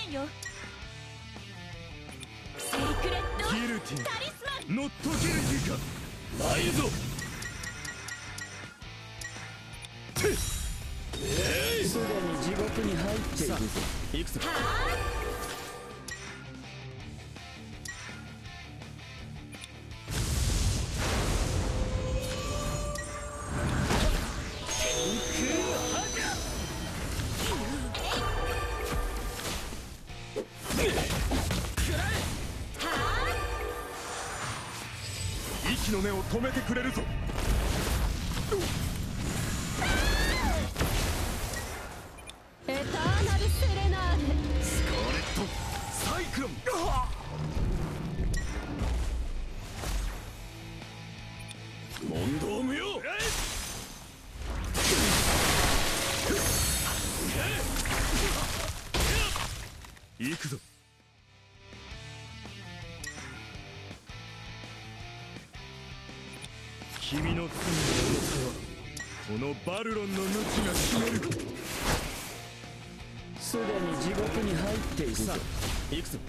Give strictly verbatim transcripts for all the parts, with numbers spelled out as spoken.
んよ。セイクレットギルティタリスマン。 ノットギルティか。ないぞ。 すでに地獄に入っているぞ。 いくぞ。 は息の根を止めてくれるぞ。 エターナルセレナーデ。 スカーレットサイクロン。問答無用。行くぞ。君の罪の重さはこのバルロンの無知が決める。 すでに地獄に入っているぞ。 さあ行くぞ。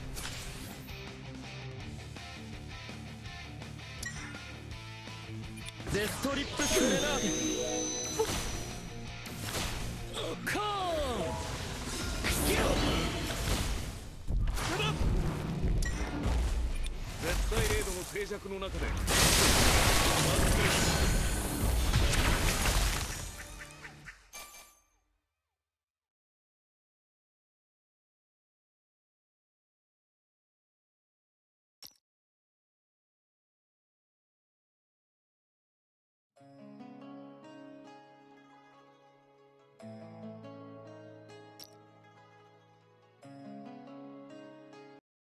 デストリップスレナーデ。コーン絶対レードの静寂の中で